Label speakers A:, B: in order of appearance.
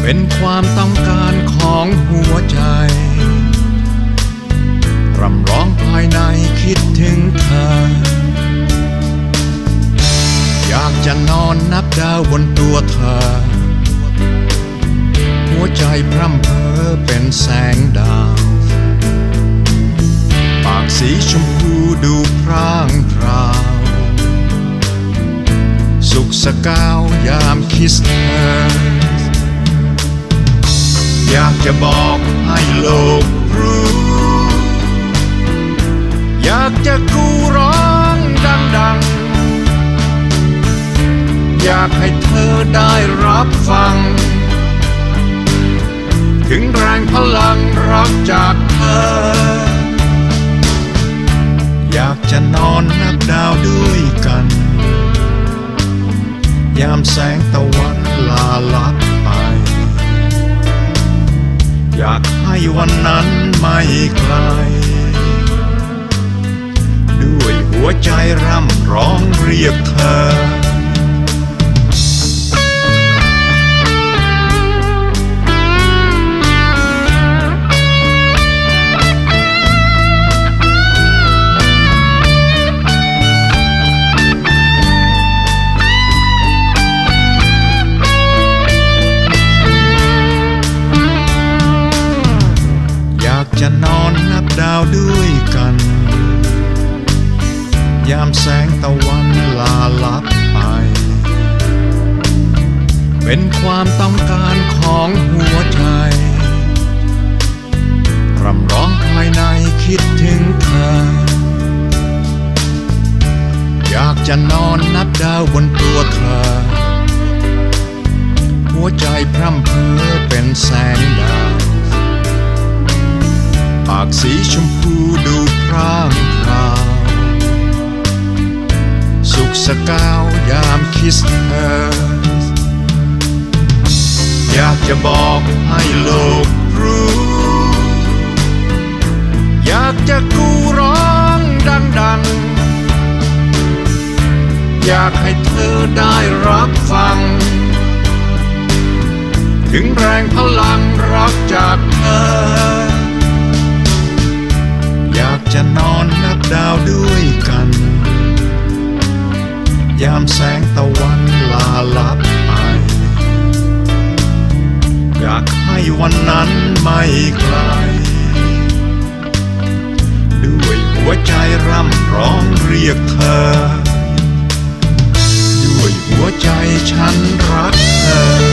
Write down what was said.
A: เป็นความต้องการของหัวใจรำร้องภายในคิดถึงเธออยากจะนอนนับดาวบนตัวเธอหัวใจพร่ำเพ้อเป็นแสงดาวปากสีชมพูดูพร่างพราวสุขสกาวยามคิสเธออยากจะบอกให้โลกรู้อยากจะกู้ร้องดังๆอยากให้เธอได้รับฟังถึงแรงพลังรักจากเธออยากจะนอนนับดาวด้วยกันยามแสงตะวันลาลับไปอยากให้วันนั้นไม่ไกลด้วยหัวใจร่ำร้องเรียกเธอจะนอนนับดาวด้วยกันยามแสงตะวันลาลับไปเป็นความต้องการของหัวใจรำร้องภายในคิดถึงเธออยากจะนอนนับดาวบนตัวเธอหัวใจพร่ำเพ้อเป็นแสงดาวปากสีชมพูดูพร่างพราวสุขสกาวยามคิสเธออยากจะบอกให้โลกรู้อยากจะกู้ร้องดังๆอยากให้เธอได้รับฟังถึงแรงพลังรักจากเธออยากจะนอนนับดาวด้วยกันยามแสงตะวันลาลับไปอยากให้วันนั้นไม่ไกลด้วยหัวใจร่ำร้องเรียกเธอด้วยหัวใจฉันรักเธอ